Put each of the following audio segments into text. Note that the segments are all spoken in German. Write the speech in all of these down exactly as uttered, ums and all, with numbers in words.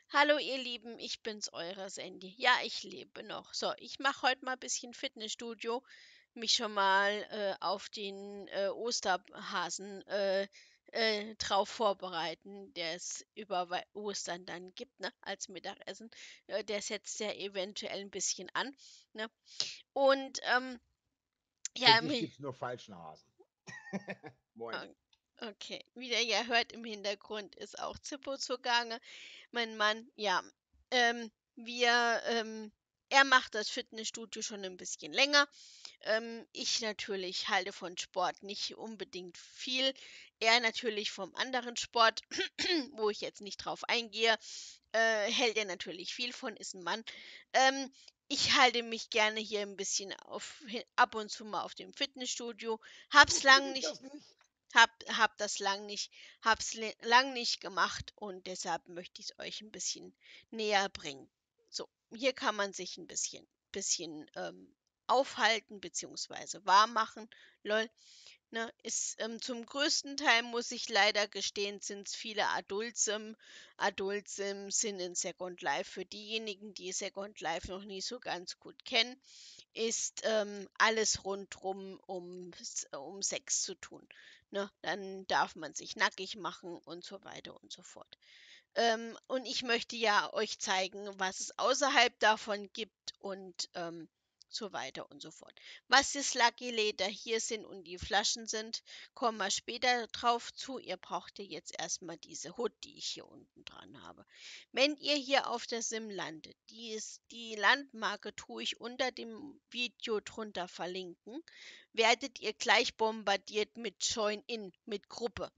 Hallo ihr Lieben, ich bin's, eure Sandy. Ja, ich lebe noch. So, ich mache heute mal ein bisschen Fitnessstudio, mich schon mal äh, auf den äh, Osterhasen äh, äh, drauf vorbereiten, der es über Wei- Ostern dann gibt, ne, als Mittagessen. Äh, der setzt ja eventuell ein bisschen an, ne? Und ähm, Für ja, dich mi- gibt es nur Falschnasen. Moin. o- okay, wie ihr ja hört im Hintergrund ist auch Zippo zugange. Mein Mann, ja, ähm, wir, ähm, er macht das Fitnessstudio schon ein bisschen länger. Ähm, ich natürlich halte von Sport nicht unbedingt viel. Er natürlich vom anderen Sport, wo ich jetzt nicht drauf eingehe, äh, hält er natürlich viel von, ist ein Mann. Ähm, ich halte mich gerne hier ein bisschen auf, hi- ab und zu mal auf dem Fitnessstudio. Hab's Wofür lang dich nicht das nicht? hab hab das lang nicht hab's le lang nicht gemacht und deshalb möchte ich es euch ein bisschen näher bringen. So, hier kann man sich ein bisschen bisschen, ähm, aufhalten beziehungsweise warm machen. Lol, ne? Ist, ähm, zum größten Teil, muss ich leider gestehen, sind es viele Adult-Sim. Adult-Sim sind in Second Life. Für diejenigen, die Second Life noch nie so ganz gut kennen, ist ähm, alles rundrum um, S- um Sex zu tun. Ne? Dann darf man sich nackig machen und so weiter und so fort. Ähm, und ich möchte ja euch zeigen, was es außerhalb davon gibt und ähm, so weiter und so fort. Was das Lucky Leder hier sind und die Flaschen sind, kommen wir später drauf zu. Ihr braucht ja jetzt erstmal diese Hood, die ich hier unten dran habe. Wenn ihr hier auf der Sim landet, die, ist, die Landmarke tue ich unter dem Video drunter verlinken, werdet ihr gleich bombardiert mit Join-In, mit Gruppe.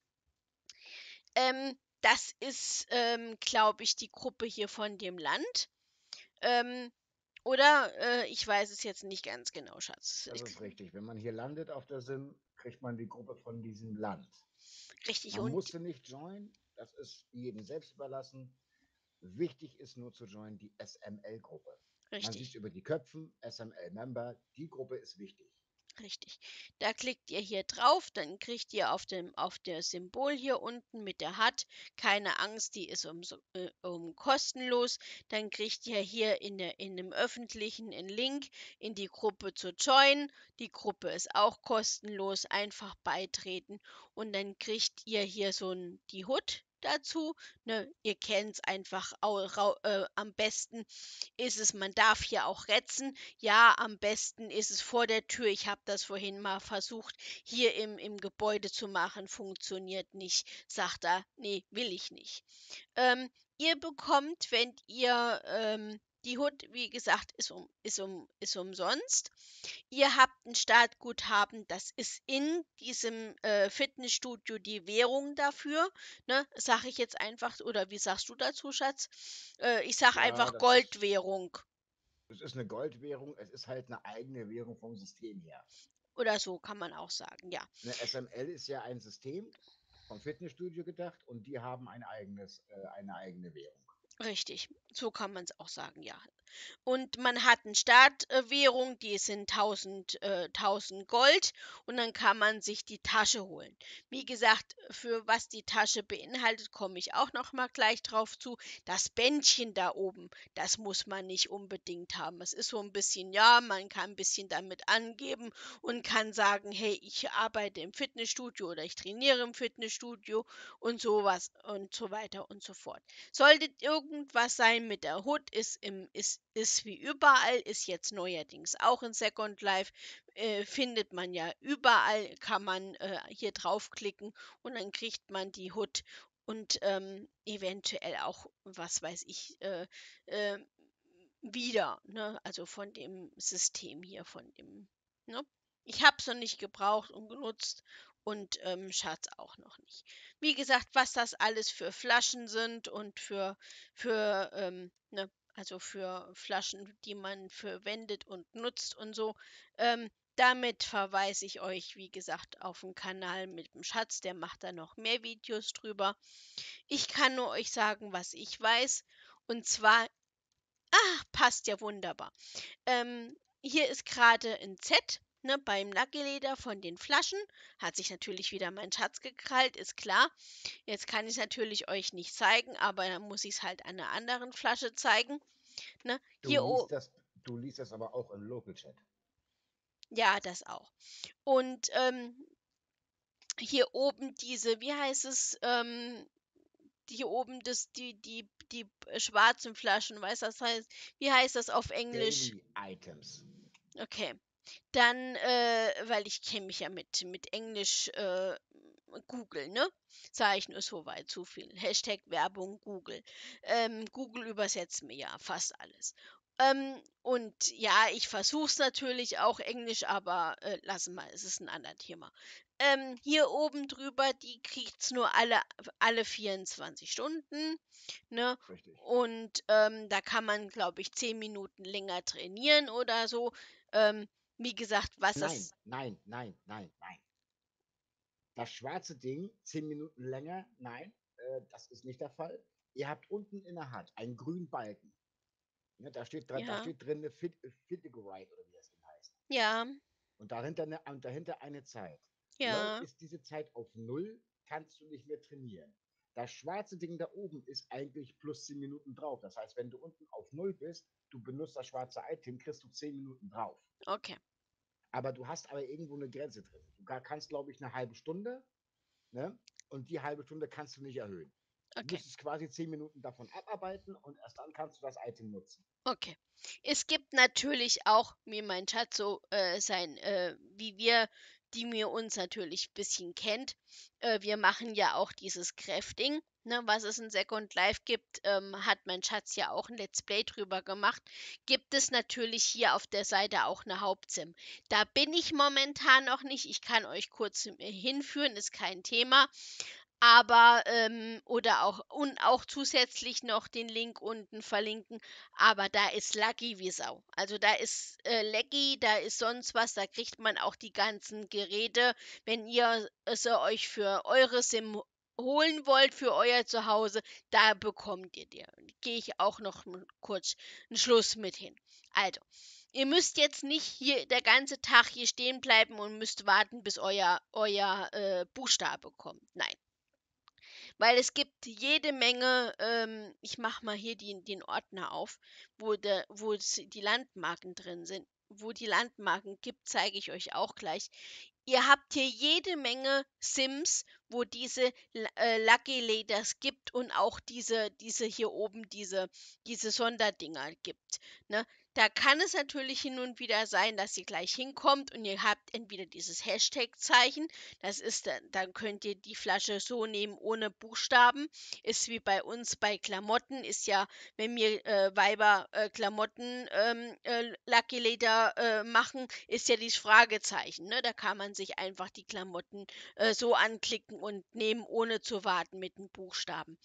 Ähm, das ist, ähm, glaube ich, die Gruppe hier von dem Land. Ähm, oder äh, ich weiß es jetzt nicht ganz genau, Schatz. Das Ich, ist richtig. Wenn man hier landet auf der Sim, kriegt man die Gruppe von diesem Land. richtig, Man und musste nicht joinen, das ist jedem selbst überlassen. Wichtig ist nur zu joinen die S M L-Gruppe. Man sieht es richtig. über die Köpfen, S M L-Member, die Gruppe ist wichtig. Richtig. Da klickt ihr hier drauf, dann kriegt ihr auf dem auf der Symbol hier unten mit der Hat, keine Angst, die ist um, äh, um kostenlos. Dann kriegt ihr hier in der in dem öffentlichen einen Link in die Gruppe zu joinen. Die Gruppe ist auch kostenlos, einfach beitreten und dann kriegt ihr hier so ein, die Hut dazu. Ne, ihr kennt es einfach au, rau, äh, am besten ist es, man darf hier auch retzen. Ja, am besten ist es vor der Tür. Ich habe das vorhin mal versucht, hier im, im Gebäude zu machen. Funktioniert nicht. Sagt er, nee, will ich nicht. Ähm, ihr bekommt, wenn ihr ähm, die Hut, wie gesagt, ist, um, ist, um, ist umsonst. Ihr habt ein Startguthaben, das ist in diesem äh, Fitnessstudio die Währung dafür. Ne? Sag ich jetzt einfach, oder wie sagst du dazu, Schatz? Äh, ich sag Ja, einfach das ist, Goldwährung. es ist eine Goldwährung, es ist halt eine eigene Währung vom System her. Oder so kann man auch sagen, ja. Eine S M L ist ja ein System vom Fitnessstudio gedacht und die haben ein eigenes, äh, eine eigene Währung. Richtig, so kann man es auch sagen, ja. Und man hat eine Startwährung, die sind tausend, äh, tausend Gold und dann kann man sich die Tasche holen. Wie gesagt, für was die Tasche beinhaltet, komme ich auch noch mal gleich drauf zu. Das Bändchen da oben, das muss man nicht unbedingt haben. Es ist so ein bisschen, ja, man kann ein bisschen damit angeben und kann sagen, hey, ich arbeite im Fitnessstudio oder ich trainiere im Fitnessstudio und sowas und so weiter und so fort. Sollte irgendwas sein mit der Hood, ist, im, ist, ist wie überall, ist jetzt neuerdings auch in Second Life, äh, findet man ja überall, kann man äh, hier draufklicken und dann kriegt man die Hood und ähm, eventuell auch, was weiß ich, äh, äh, wieder, ne? Also von dem System hier, von dem, ne? Ich habe es noch nicht gebraucht und genutzt und ähm, Schatz auch noch nicht. Wie gesagt, was das alles für Flaschen sind und für, für, ähm, ne, also für Flaschen, die man verwendet und nutzt und so, ähm, damit verweise ich euch, wie gesagt, auf den Kanal mit dem Schatz, der macht da noch mehr Videos drüber. Ich kann nur euch sagen, was ich weiß. Und zwar, ach, passt ja wunderbar. Ähm, hier ist gerade ein Z. ne, beim Lucky Leder von den Flaschen. Hat sich natürlich wieder mein Schatz gekrallt, ist klar. Jetzt kann ich es natürlich euch nicht zeigen, aber dann muss ich es halt an einer anderen Flasche zeigen. Ne? Du Hier liest oben, das, du liest das aber auch im Local Chat. ja, das auch. Und ähm, hier oben diese, wie heißt es, ähm, hier oben das, die, die, die äh, schwarzen Flaschen, weißt du, das heißt, wie heißt das auf Englisch? Daily Items. Okay. Dann, äh, weil ich kenne mich ja mit, mit Englisch äh, Google, ne? Sage ich nur so weit, zu viel. Hashtag Werbung Google. Ähm, Google übersetzt mir ja fast alles. Ähm, und ja, ich versuche es natürlich auch Englisch, aber äh, lassen mal, es ist ein anderes Thema. Ähm, hier oben drüber, die kriegt's nur alle, alle vierundzwanzig Stunden, ne? Richtig. Und ähm, da kann man, glaube ich, zehn Minuten länger trainieren oder so. Ähm, Wie gesagt, was Nein, das. nein, nein, nein, nein. Das schwarze Ding, zehn Minuten länger, nein, äh, das ist nicht der Fall. Ihr habt unten in der Hand einen grünen Balken. Ne, da, steht, dra- da Ja, steht drin eine Fit, Fittigorite oder wie das Ding heißt. ja, Und dahinter eine, und dahinter eine Zeit. Läu- ja, Ist diese Zeit auf Null, kannst du nicht mehr trainieren. Das schwarze Ding da oben ist eigentlich plus zehn Minuten drauf. Das heißt, wenn du unten auf Null bist, du benutzt das schwarze Item, kriegst du zehn Minuten drauf. okay, Aber du hast aber irgendwo eine Grenze drin. Du ga- kannst, glaube ich, eine halbe Stunde, ne? Und die halbe Stunde kannst du nicht erhöhen. Du okay, müsstest quasi zehn Minuten davon abarbeiten und erst dann kannst du das Item nutzen. okay. Es gibt natürlich auch, wie mein Schatz so äh, sein, äh, wie wir, die mir uns natürlich ein bisschen kennt, äh, wir machen ja auch dieses Crafting, ne, was es in Second Life gibt, ähm, hat mein Schatz ja auch ein Let's Play drüber gemacht, gibt es natürlich hier auf der Seite auch eine Hauptsim. Da bin ich momentan noch nicht, ich kann euch kurz äh, hinführen, ist kein Thema. Aber, ähm, oder auch und auch zusätzlich noch den Link unten verlinken, aber da ist Lucky wie Sau. Also da ist äh, Lecky, da ist sonst was, da kriegt man auch die ganzen Geräte. Wenn ihr sie euch für eure Sim holen wollt, für euer Zuhause, da bekommt ihr die. Gehe ich auch noch m- kurz einen Schluss mit hin. Also, ihr müsst jetzt nicht hier der ganze Tag hier stehen bleiben und müsst warten, bis euer, euer äh, Buchstabe kommt. Nein. Weil es gibt jede Menge, ähm, ich mache mal hier die, den Ordner auf, wo, der, wo es die Landmarken drin sind. Wo die Landmarken gibt, zeige ich euch auch gleich. Ihr habt hier jede Menge Sims, wo diese L- äh, Lucky Laders gibt und auch diese, diese hier oben, diese, diese Sonderdinger gibt. Ne? Da kann es natürlich hin und wieder sein, dass ihr gleich hinkommt und ihr habt entweder dieses Hashtag-Zeichen, das ist dann, dann könnt ihr die Flasche so nehmen ohne Buchstaben. Ist wie bei uns bei Klamotten, ist ja, wenn wir äh, Weiber äh, Klamotten ähm, äh, Lucky Leder äh, machen, ist ja dieses Fragezeichen. Ne? Da kann man sich einfach die Klamotten äh, so anklicken und nehmen, ohne zu warten mit den Buchstaben.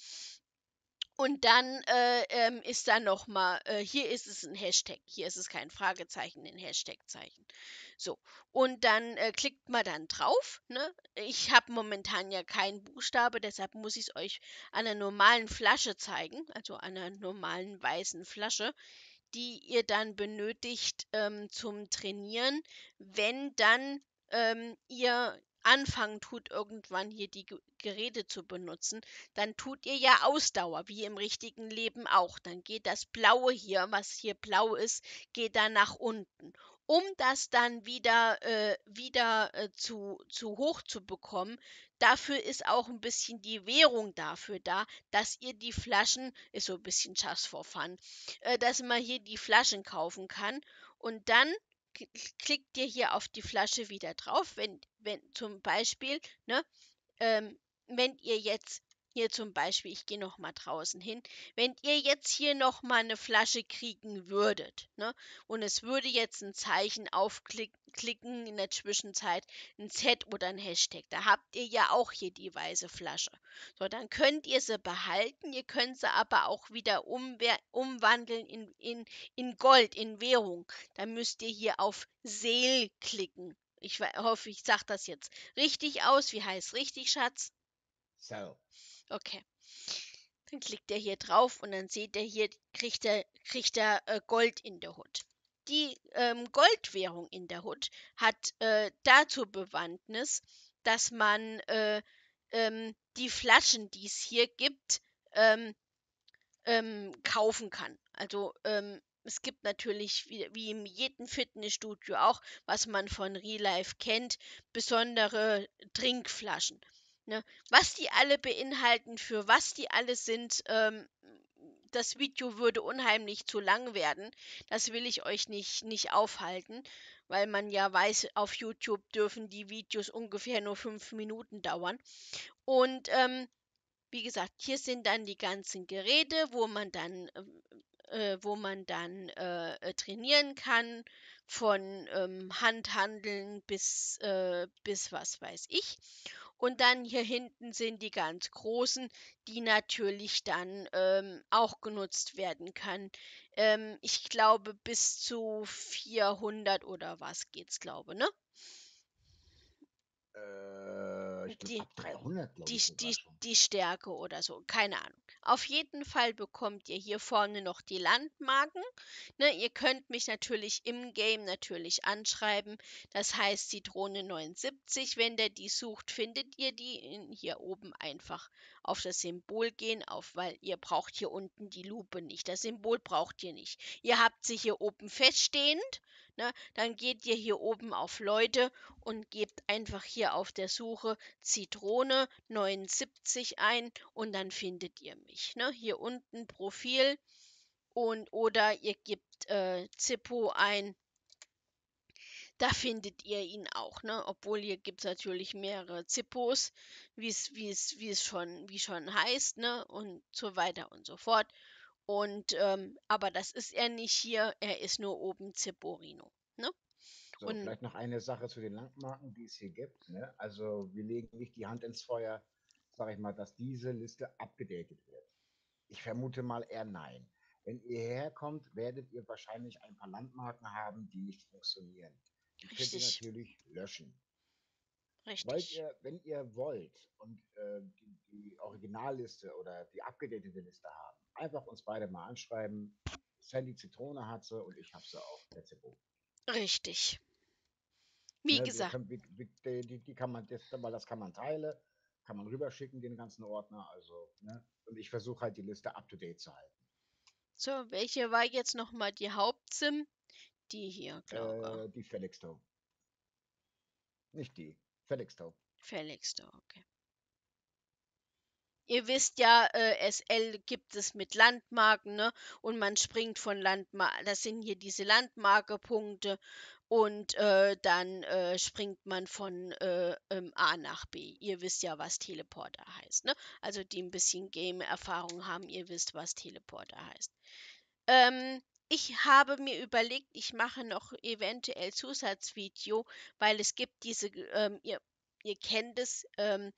Und dann äh, ähm, ist da nochmal, äh, hier ist es ein Hashtag, hier ist es kein Fragezeichen, ein Hashtag-Zeichen. So, und dann äh, klickt man dann drauf. Ne? Ich habe momentan ja keinen Buchstabe, deshalb muss ich es euch an einer normalen Flasche zeigen, also an einer normalen weißen Flasche, die ihr dann benötigt ähm, zum Trainieren, wenn dann ähm, ihr anfangen tut, irgendwann hier die Ge- Geräte zu benutzen, dann tut ihr ja Ausdauer, wie im richtigen Leben auch. Dann geht das Blaue hier, was hier blau ist, geht dann nach unten. Um das dann wieder, äh, wieder äh, zu, zu hoch zu bekommen, dafür ist auch ein bisschen die Währung dafür da, dass ihr die Flaschen, ist so ein bisschen just for fun, äh, dass man hier die Flaschen kaufen kann. Und dann k- klickt ihr hier auf die Flasche wieder drauf, wenn, wenn zum Beispiel, ne, ähm, wenn ihr jetzt hier zum Beispiel, ich gehe noch mal draußen hin, wenn ihr jetzt hier noch mal eine Flasche kriegen würdet, ne, und es würde jetzt ein Zeichen aufklicken in der Zwischenzeit, ein Z oder ein Hashtag, da habt ihr ja auch hier die weiße Flasche. So, dann könnt ihr sie behalten, ihr könnt sie aber auch wieder umwer umwandeln in, in, in Gold, in Währung. Dann müsst ihr hier auf Seel klicken. Ich we- hoffe, ich sage das jetzt richtig aus. Wie heißt richtig, Schatz? So, Okay. Dann klickt er hier drauf und dann seht ihr hier, kriegt er, kriegt er äh, Gold in der Hut. die ähm, Goldwährung in der Hood hat äh, dazu Bewandtnis, dass man äh, ähm, die Flaschen, die es hier gibt, ähm, ähm, kaufen kann. Also ähm, es gibt natürlich, wie, wie in jedem Fitnessstudio auch, was man von Real Life kennt, besondere Trinkflaschen. Ne? Was die alle beinhalten, für was die alle sind, ähm, das Video würde unheimlich zu lang werden. Das will ich euch nicht, nicht aufhalten, weil man ja weiß, auf YouTube dürfen die Videos ungefähr nur fünf Minuten dauern. Und ähm, wie gesagt, hier sind dann die ganzen Geräte, wo man dann, äh, wo man dann äh, äh, trainieren kann, von ähm, Handhandeln bis, äh, bis was weiß ich. Und dann hier hinten sind die ganz großen, die natürlich dann ähm, auch genutzt werden kann. Ähm, ich glaube, bis zu vierhundert oder was geht's, glaube, ne? Äh, ich glaube, Die, ab dreihundert, glaube die, ich sogar die, schon. die Stärke oder so, keine Ahnung. Auf jeden Fall bekommt ihr hier vorne noch die Landmarken. Ne, ihr könnt mich natürlich im Game natürlich anschreiben. Das heißt Zitrone neunundsiebzig. Wenn der die sucht, findet ihr die in, hier oben einfach auf das Symbol gehen, auf, weil ihr braucht hier unten die Lupe nicht. Das Symbol braucht ihr nicht. Ihr habt sie hier oben feststehend. Ne, dann geht ihr hier oben auf Leute und gebt einfach hier auf der Suche Zitrone neunundsiebzig ein und dann findet ihr mich. Ne? Hier unten Profil und oder ihr gebt äh, Zippo ein, da findet ihr ihn auch. Ne? Obwohl hier gibt es natürlich mehrere Zippos, wie es wie es wie es schon wie schon heißt, ne? Und so weiter und so fort. Und ähm, aber das ist er nicht hier, er ist nur oben Zipporino. Ne? So, Und vielleicht noch eine Sache zu den Landmarken, die es hier gibt. Ne? Also wir legen nicht die Hand ins Feuer, sage ich mal, dass diese Liste abgedatet wird. Ich vermute mal eher nein. Wenn ihr hierher kommt, werdet ihr wahrscheinlich ein paar Landmarken haben, die nicht funktionieren. Die könnt ihr richtig, natürlich löschen. Wollt richtig, ihr, wenn ihr wollt und äh, die, die Originalliste oder die abgedatete Liste haben, einfach uns beide mal anschreiben. Sandy Zitrone hat sie und ich habe sie auch. Der Zippo. richtig. Wie Ne, wir gesagt, können, wir, wir, die, die die kann man, das, weil das kann man teilen, kann man rüberschicken, den ganzen Ordner. Also, ne? Und ich versuche halt die Liste up to date zu halten. so, welche war jetzt nochmal die Hauptsim? Die hier, glaube Äh, die Felixstowe. Nicht die. Felixstowe. Felix da, okay. Ihr wisst ja, äh, S L gibt es mit Landmarken, ne? Und man springt von Landmarken, das sind hier diese Landmarke-Punkte und äh, dann äh, springt man von äh, ähm, A nach B. Ihr wisst ja, was Teleporter heißt, ne? Also die ein bisschen Game-Erfahrung haben, ihr wisst, was Teleporter heißt. Ähm, ich habe mir überlegt, ich mache noch eventuell Zusatzvideo, weil es gibt diese, ähm, ihr, ihr kennt es, ähm,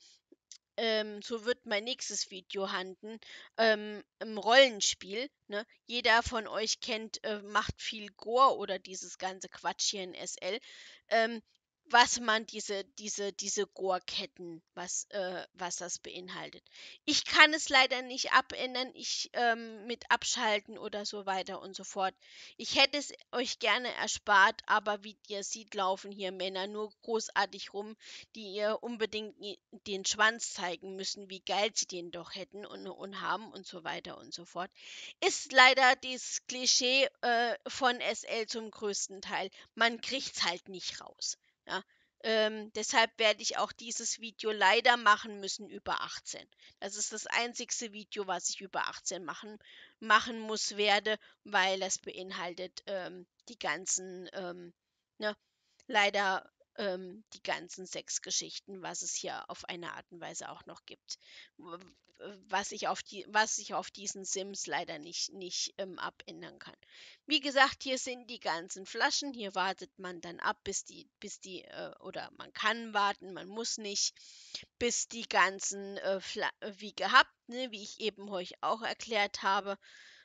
ähm, so wird mein nächstes Video handeln, ähm, im Rollenspiel. Ne? Jeder von euch kennt, äh, macht viel Gore oder dieses ganze Quatsch hier in S L. Ähm, was man diese, diese, diese Gore-Ketten, was, äh, was das beinhaltet. Ich kann es leider nicht abändern, ich ähm, mit abschalten oder so weiter und so fort. Ich hätte es euch gerne erspart, aber wie ihr seht, laufen hier Männer nur großartig rum, die ihr unbedingt i- den Schwanz zeigen müssen, wie geil sie den doch hätten und, und haben und so weiter und so fort. Ist leider dieses Klischee äh, von S L zum größten Teil. Man kriegt's halt nicht raus. Ja? Ähm, deshalb werde ich auch dieses Video leider machen müssen über achtzehn. Das ist das einzigste Video, was ich über achtzehn machen, machen muss werde, weil es beinhaltet ähm, die ganzen, ähm, ne, leider ähm, die ganzen Sexgeschichten, was es hier auf eine Art und Weise auch noch gibt. W- Was ich auf die, was ich auf diesen Sims leider nicht, nicht ähm, abändern kann. Wie gesagt, hier sind die ganzen Flaschen. Hier wartet man dann ab, bis die, bis die, äh, oder man kann warten, man muss nicht, bis die ganzen, äh, Fla- äh, wie gehabt, ne, wie ich eben euch auch erklärt habe.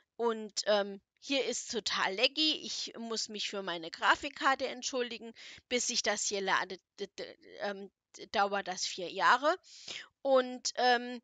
Und ähm, hier ist total laggy. Ich muss mich für meine Grafikkarte entschuldigen. Bis ich das hier lade, d- d- ähm, d- dauert das vier Jahre. Und ähm,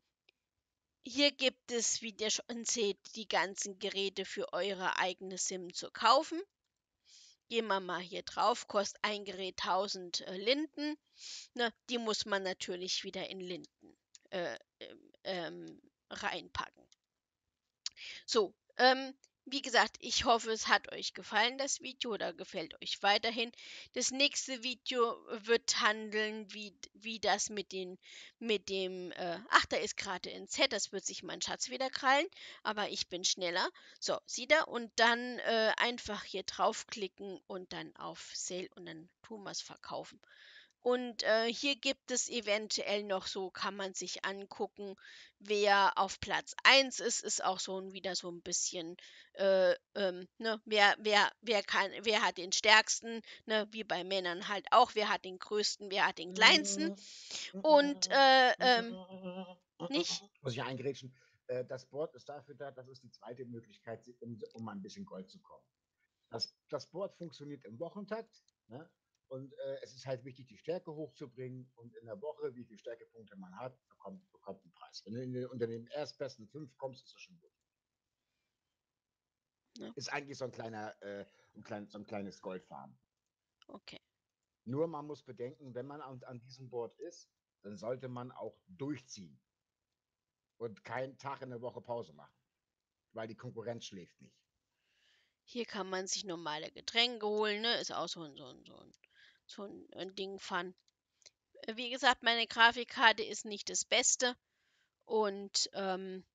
hier gibt es, wie ihr schon seht, die ganzen Geräte für eure eigene SIM zu kaufen. gehen wir mal hier drauf, kostet ein Gerät tausend äh, Linden. Ne? Die muss man natürlich wieder in Linden äh, ähm, ähm, reinpacken. So, ähm, wie gesagt, ich hoffe, es hat euch gefallen, das Video, oder gefällt euch weiterhin. Das nächste Video wird handeln, wie, wie das mit, den, mit dem, äh, ach, da ist gerade ein Z, das wird sich mein Schatz wieder krallen, aber ich bin schneller. So, sieht er? Und dann äh, einfach hier draufklicken und dann auf Sale und dann tun wir es verkaufen. Und äh, hier gibt es eventuell noch so, kann man sich angucken, wer auf Platz eins ist, ist auch so ein, wieder so ein bisschen, äh, ähm, ne, wer, wer, wer kann, wer hat den stärksten, ne, wie bei Männern halt auch, wer hat den größten, wer hat den kleinsten. Und äh, ähm, nicht? Muss ich eingrätschen? Äh, Das Board ist dafür da, das ist die zweite Möglichkeit, um, um an ein bisschen Gold zu kommen. Das, das Board funktioniert im Wochentakt, ne? Und äh, es ist halt wichtig, die Stärke hochzubringen. Und in der Woche, wie viele Stärkepunkte man hat, bekommt, bekommt einen Preis. Wenn du in den, unter den erstbesten fünf kommst, ist das schon gut. Ne? Ist eigentlich so ein kleiner, äh, ein klein, so ein kleines Goldfarm. Okay. Nur man muss bedenken, wenn man an, an diesem Board ist, dann sollte man auch durchziehen und keinen Tag in der Woche Pause machen, weil die Konkurrenz schläft nicht. Hier kann man sich normale Getränke holen, ne? Ist auch so ein, so ein, so ein, so ein, ein Ding von. Äh, Wie gesagt, meine Grafikkarte ist nicht das Beste. Und ähm,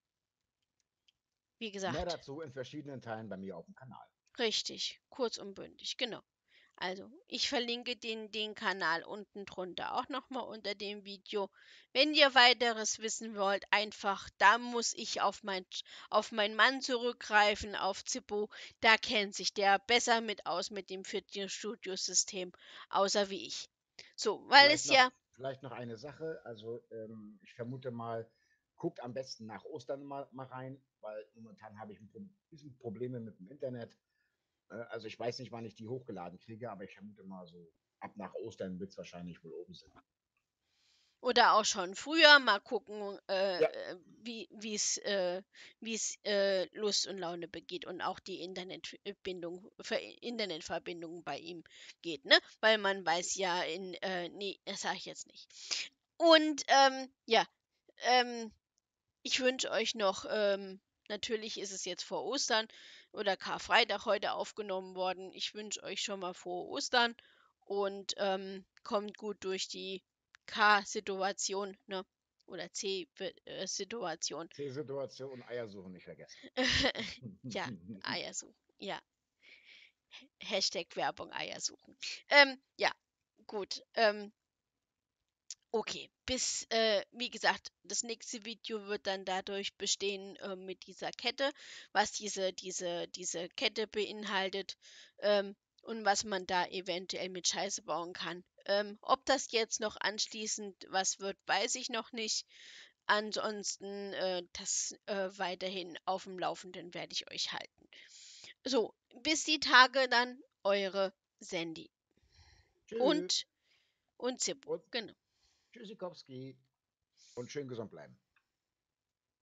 wie Mehr gesagt, dazu in verschiedenen Teilen bei mir auf dem Kanal. richtig, kurz und bündig, genau. Also, ich verlinke den, den Kanal unten drunter auch nochmal unter dem Video. Wenn ihr weiteres wissen wollt, einfach, da muss ich auf, mein, auf meinen Mann zurückgreifen, auf Zippo. Da kennt sich der besser mit aus mit dem Fitnessstudio-System, außer wie ich. So, weil Vielleicht es noch, ja, vielleicht noch eine Sache. Also ähm, ich vermute mal, guckt am besten nach Ostern mal, mal rein, weil momentan habe ich ein bisschen Probleme mit dem Internet. Äh, also ich weiß nicht, wann ich die hochgeladen kriege, aber ich vermute mal so, ab nach Ostern wird es wahrscheinlich wohl oben sein. oder auch schon früher, mal gucken, äh, Ja, äh, wie es äh, wie's, äh, Lust und Laune begeht und auch die Internetbindung, Ver Internetverbindung bei ihm geht, ne? Weil man weiß richtig. ja in, äh, nee, das sage ich jetzt nicht. Und ähm, ja, ähm, ich wünsche euch noch, ähm, natürlich ist es jetzt vor Ostern oder Karfreitag heute aufgenommen worden. Ich wünsche euch schon mal frohe Ostern und ähm, kommt gut durch die K-Situation, ne? Oder C-Situation. C-Situation und Eiersuchen nicht vergessen. Ja, Eier suchen. Ja, Hashtag Werbung Eier suchen. Ähm, ja, gut. Ähm, Okay, bis, äh, wie gesagt, das nächste Video wird dann dadurch bestehen äh, mit dieser Kette, was diese, diese, diese Kette beinhaltet ähm, und was man da eventuell mit Scheiße bauen kann. Ähm, ob das jetzt noch anschließend was wird, weiß ich noch nicht. Ansonsten äh, das äh, weiterhin auf dem Laufenden werde ich euch halten. So, bis die Tage dann, eure Sandy Tschüss und, und Zippo. und Genau. Tschüssikowski und schön gesund bleiben.